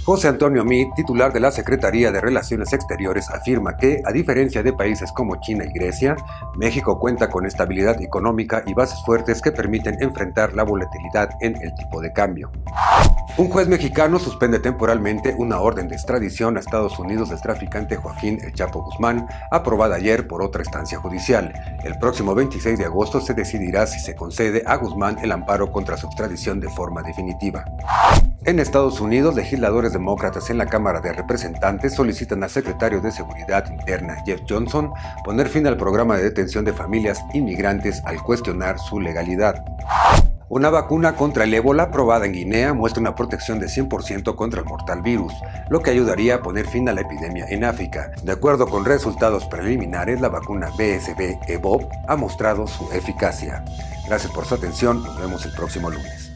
José Antonio Meade, titular de la Secretaría de Relaciones Exteriores, afirma que, a diferencia de países como China y Grecia, México cuenta con estabilidad económica y bases fuertes que permiten enfrentar la volatilidad en el tipo de cambio. Un juez mexicano suspende temporalmente una orden de extradición a Estados Unidos del traficante Joaquín El Chapo Guzmán, aprobada ayer por otra instancia judicial. El próximo 26 de agosto se decidirá si se concede a Guzmán el amparo contra su extradición de forma definitiva. En Estados Unidos, legisladores demócratas en la Cámara de Representantes solicitan al secretario de Seguridad Interna, Jeff Johnson, poner fin al programa de detención de familias inmigrantes al cuestionar su legalidad. Una vacuna contra el ébola probada en Guinea muestra una protección de 100% contra el mortal virus, lo que ayudaría a poner fin a la epidemia en África. De acuerdo con resultados preliminares, la vacuna BSV-EBOV ha mostrado su eficacia. Gracias por su atención, nos vemos el próximo lunes.